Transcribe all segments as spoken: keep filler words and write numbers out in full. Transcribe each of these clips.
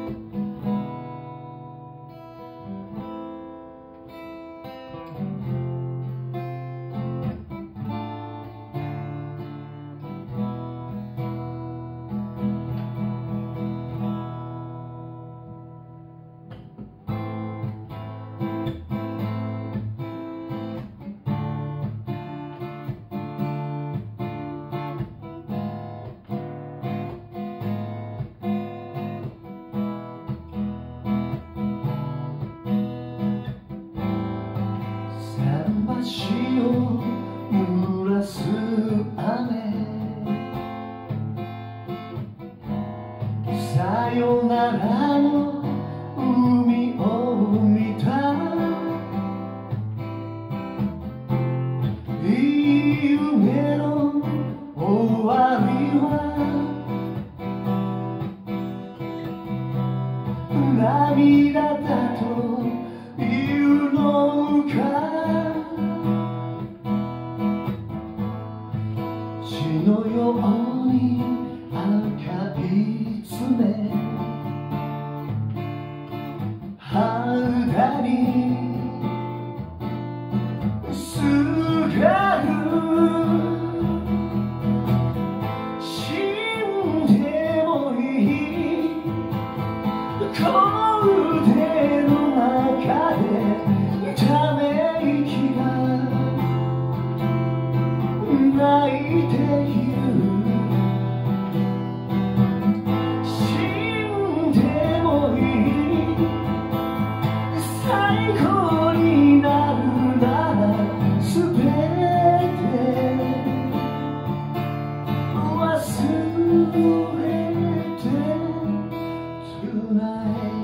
橋を濡らす雨、さよならの海を見た。いい夢の終わりは涙だというのか。血のように赤い爪、肌にすがる。死んでもいいこの腕の中でため息が泣いている。死んでもいい最後になるならすべて忘れて Tonight。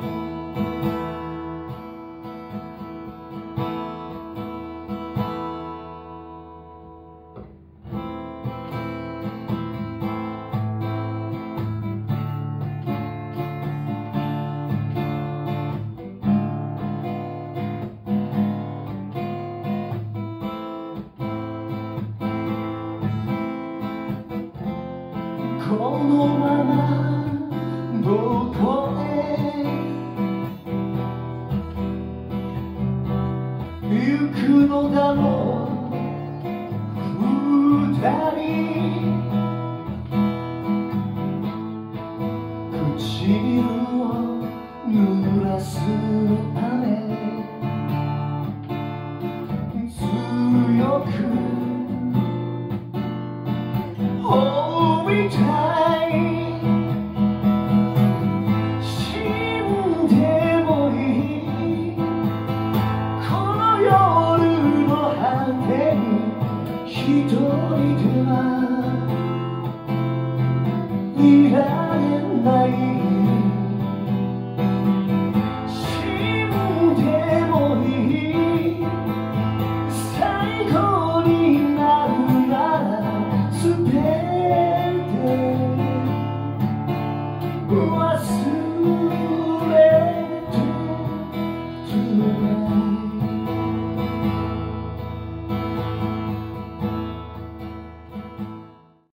このままどこへ行くのだろう二人。唇を濡らす雨、強くhold me tight。死んでもいいこの夜の果てに一人ではいられない。死んでもいい最後になるならすべて忘